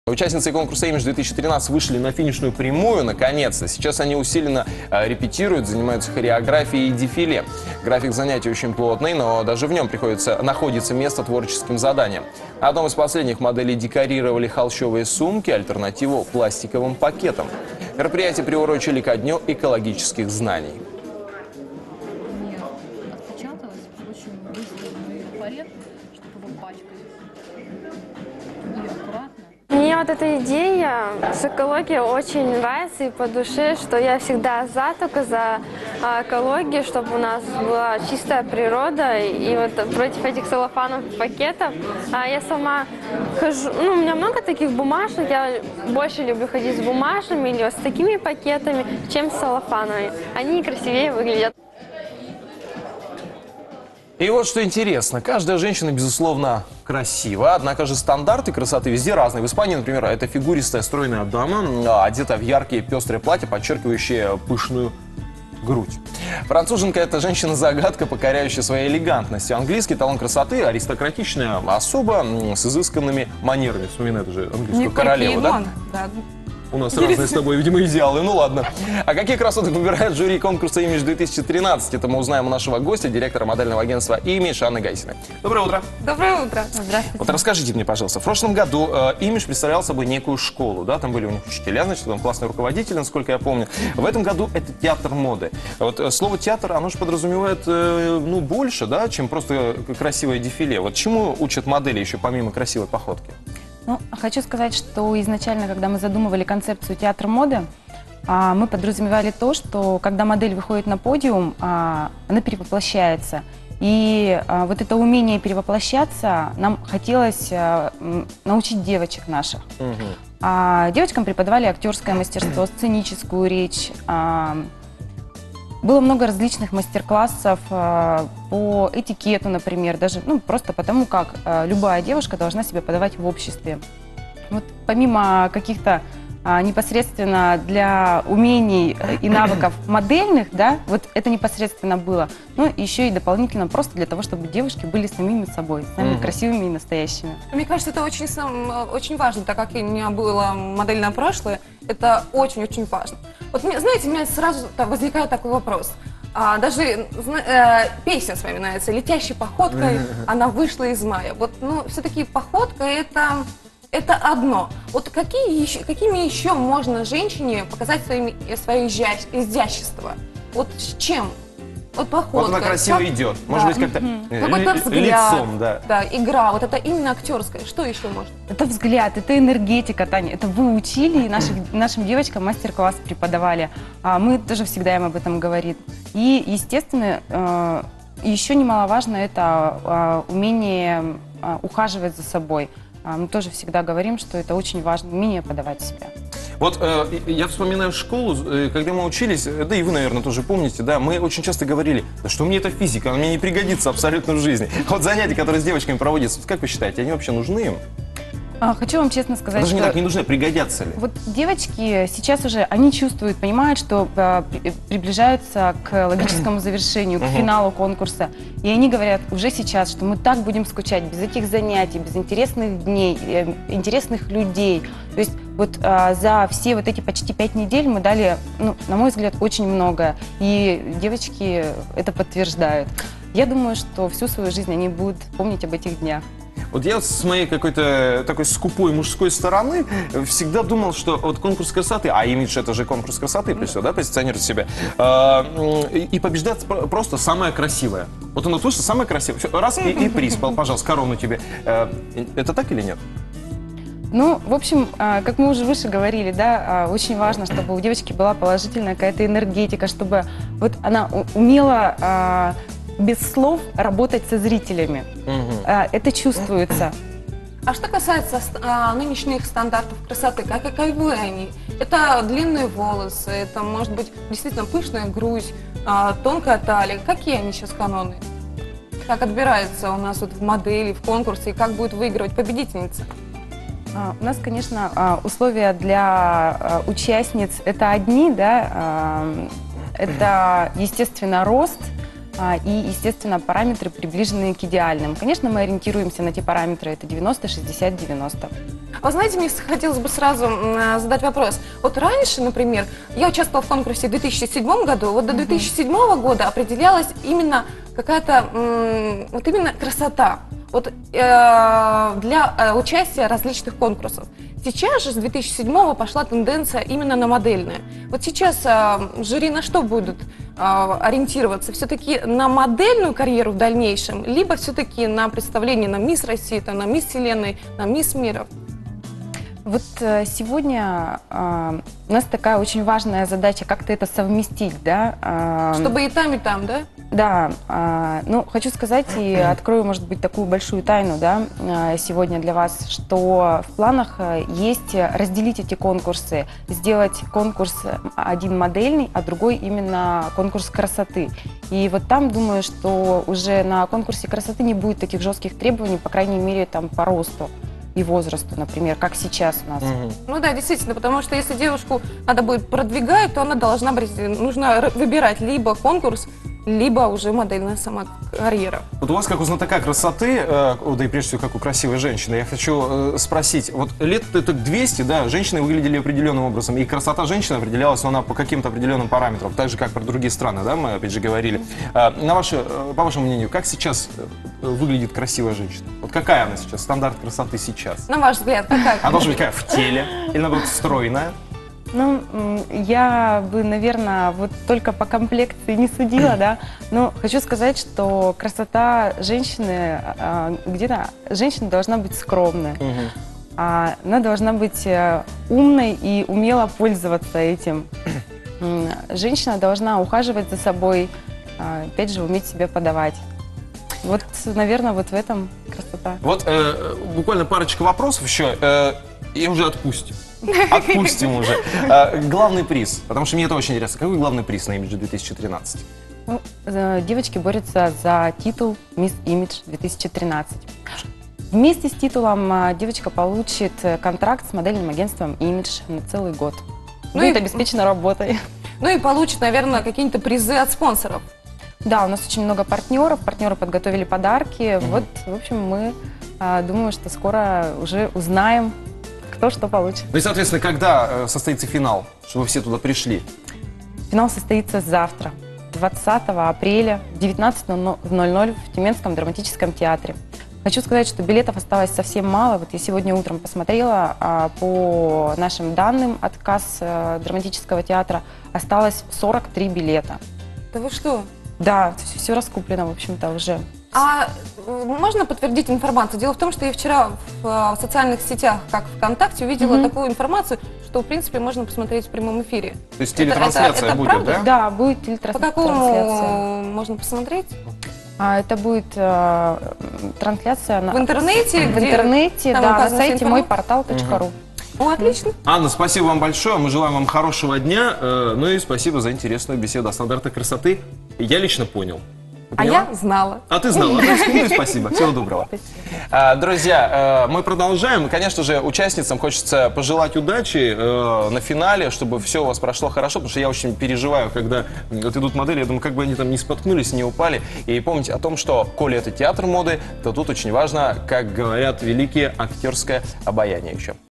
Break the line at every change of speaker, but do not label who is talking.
Участницы конкурса «Имидж-2013» вышли на финишную прямую, наконец-то. Сейчас они усиленно репетируют, занимаются хореографией и дефиле. График занятий очень плотный, но даже в нем находится место творческим заданиям. На одном из последних моделей декорировали холщовые сумки, альтернативу пластиковым пакетам. Мероприятие приурочили ко Дню экологических знаний.
Отпечаталось очень быстро на ее порез, чтобы его пачкать. И аккуратно.
Мне вот эта идея с экологией очень нравится и по душе, что я всегда только за экологию, чтобы у нас была чистая природа и вот против этих целлофановых пакетов. Я сама хожу, у меня много таких бумажек, я больше люблю ходить с бумажными или с такими пакетами, чем с целлофановыми. Они красивее выглядят.
И вот что интересно, каждая женщина, безусловно, красива, однако же стандарты красоты везде разные. В Испании, например, это фигуристая стройная дама, одета в яркие пестрые платья, подчеркивающие пышную грудь. Француженка – это женщина-загадка, покоряющая своей элегантностью. Английский талон красоты – аристократичная особа с изысканными манерами. Вспоминает уже английскую королеву, да? У нас разные с тобой, видимо, идеалы. Ну ладно. А какие красоток выбирает жюри конкурса «Имидж-2013»? Это мы узнаем у нашего гостя, директора модельного агентства «Имидж» Анны Гайсиной. Доброе утро.
Доброе утро.
Здравствуйте.
Вот расскажите мне, пожалуйста, в прошлом году «Имидж» представлял собой некую школу, да? Там были у них учителя, значит, там классные руководители, насколько я помню. В этом году это театр моды. Вот слово «театр», оно же подразумевает, больше, да, чем просто красивое дефиле. Вот чему учат модели еще помимо красивой походки?
Хочу сказать, что изначально, когда мы задумывали концепцию театра моды, мы подразумевали то, что когда модель выходит на подиум, она перевоплощается. И вот это умение перевоплощаться нам хотелось научить девочек наших. Девочкам преподавали актерское мастерство, сценическую речь. Было много различных мастер-классов по этикету, например, даже просто потому, как любая девушка должна себя подавать в обществе. Вот помимо каких-то непосредственно для умений и навыков модельных, да, вот это непосредственно было, но еще и дополнительно просто для того, чтобы девушки были самими собой, самыми красивыми и настоящими.
Мне кажется, это очень важно, так как у меня было модельное прошлое, это очень-очень важно. Вот, знаете, у меня сразу возникает такой вопрос. Даже песня вспоминается «Летящей походкой она вышла из мая». Вот, все-таки походка это одно. Вот какими еще можно женщине показать свое изящество? Вот с чем? Вот походка.
Вот она красиво идет. Может быть, как-то лицом, да.
Да, игра. Вот это именно актерское. Что еще можно?
Это взгляд, это энергетика, Таня. Это вы учили, и нашим девочкам мастер-класс преподавали. Мы тоже всегда им об этом говорим. И, естественно, еще немаловажно это умение ухаживать за собой. Мы тоже всегда говорим, что это очень важно, умение подавать себя.
Вот я вспоминаю школу, когда мы учились, да и вы, наверное, тоже помните, да, мы очень часто говорили, да что мне эта физика, она мне не пригодится абсолютно в жизни. Вот занятия, которые с девочками проводятся, как вы считаете, они вообще нужны им?
Хочу вам честно сказать,
даже не так не нужны, пригодятся ли?
Вот девочки сейчас уже, они чувствуют, понимают, что приближаются к логическому завершению, к финалу конкурса. И они говорят уже сейчас, что мы так будем скучать без этих занятий, без интересных дней, интересных людей. То есть вот за все вот эти почти 5 недель мы дали, на мой взгляд, очень многое. И девочки это подтверждают. Я думаю, что всю свою жизнь они будут помнить об этих днях.
Вот я с моей какой-то такой скупой мужской стороны всегда думал, что вот конкурс красоты, а имидж это же конкурс красоты, да, позиционирует себя, и побеждает просто самое красивое. Вот оно точно самое красивое. Раз и приз, пожалуйста, корону тебе. Это так или нет?
В общем, как мы уже выше говорили, да, очень важно, чтобы у девочки была положительная какая-то энергетика, чтобы вот она умела без слов работать со зрителями. Это чувствуется.
А что касается нынешних стандартов красоты, каковы они? Это длинные волосы, это может быть действительно пышная грудь, тонкая талия. Какие они сейчас каноны? Как отбирается у нас вот в модели, в конкурсе, и как будет выигрывать победительница?
У нас, конечно, условия для участниц это одни, да, это, естественно, рост, и, естественно, параметры, приближенные к идеальным. Конечно, мы ориентируемся на те параметры, это 90, 60, 90.
Вы знаете, мне хотелось бы сразу задать вопрос. Вот раньше, например, я участвовала в конкурсе в 2007 году, вот до 2007 года определялась именно какая-то, вот именно красота вот, для участия различных конкурсов. Сейчас же с 2007 пошла тенденция именно на модельное. Вот сейчас жюри на что будут ориентироваться? Все-таки на модельную карьеру в дальнейшем, либо все-таки на представление на Мисс России, на Мисс Вселенной, на Мисс Мира?
Вот сегодня у нас такая очень важная задача, как-то это совместить, да?
Чтобы и там, да?
Да, ну, хочу сказать и открою, может быть, такую большую тайну, да, сегодня для вас, что в планах есть разделить эти конкурсы, сделать конкурс один модельный, а другой именно конкурс красоты. И вот там, думаю, что уже на конкурсе красоты не будет таких жестких требований, по крайней мере, там, по росту и возрасту, например, как сейчас у нас.
Ну да, действительно, потому что если девушку надо будет продвигать, то она должна быть, нужно выбирать либо конкурс, либо уже модельная сама карьера.
Вот у вас, как у знатока красоты, да и прежде всего, как у красивой женщины, я хочу спросить, вот лет это 200, да, женщины выглядели определенным образом, и красота женщины определялась, но она по каким-то определенным параметрам, так же, как про другие страны, да, мы опять же говорили. По вашему мнению, как сейчас выглядит красивая женщина? Вот какая она сейчас, стандарт красоты сейчас?
На ваш взгляд, какая?
Она должна быть какая, в теле или, наоборот, стройная?
Ну, я бы, наверное, вот только по комплекции не судила, да, но хочу сказать, что красота женщины, где-то женщина должна быть скромной, она должна быть умной и умело пользоваться этим. Женщина должна ухаживать за собой, опять же, уметь себя подавать. Вот, наверное, вот в этом красота.
Вот буквально парочка вопросов еще, и уже отпустим. Отпустим уже. Главный приз, потому что мне это очень интересно. Какой главный приз на Image 2013?
Ну, девочки борются за титул Miss Image 2013. Вместе с титулом девочка получит контракт с модельным агентством Image на целый год.
Ну
Будет
и-
обеспечена работой.
Ну и получит, наверное, какие-то призы от спонсоров.
Да, у нас очень много партнеров, партнеры подготовили подарки. Вот, в общем, мы думаю, что скоро уже узнаем, кто что получит.
Ну и, соответственно, когда состоится финал, чтобы все туда пришли?
Финал состоится завтра, 20 апреля в 19:00 в Тюменском драматическом театре. Хочу сказать, что билетов осталось совсем мало. Вот я сегодня утром посмотрела, по нашим данным от касс драматического театра осталось 43 билета.
Да вы что?
Да, все раскуплено, в общем-то, уже.
А можно подтвердить информацию? Дело в том, что я вчера в социальных сетях, как ВКонтакте, увидела такую информацию, что, в принципе, можно посмотреть в прямом эфире.
То есть телетрансляция
это
будет,
правда?
да?
Да, будет
По
телетрансляция.
какому можно посмотреть?
Это будет трансляция
В интернете?
в
где
интернете,
там
да, на
указана вся
сайте мойпортал.ру.
О, отлично.
Анна, спасибо вам большое. Мы желаем вам хорошего дня. Ну и спасибо за интересную беседу о стандартах красоты. Я лично понял. Ты
А
поняла?
я знала.
А ты знала. Ну и спасибо. Всего доброго. Друзья, мы продолжаем. Конечно же, участницам хочется пожелать удачи на финале, чтобы все у вас прошло хорошо, потому что я очень переживаю, когда вот идут модели, я думаю, как бы они там не споткнулись, не упали. И помните о том, что, коли это театр моды, то тут очень важно, как говорят великие, актерское обаяние еще.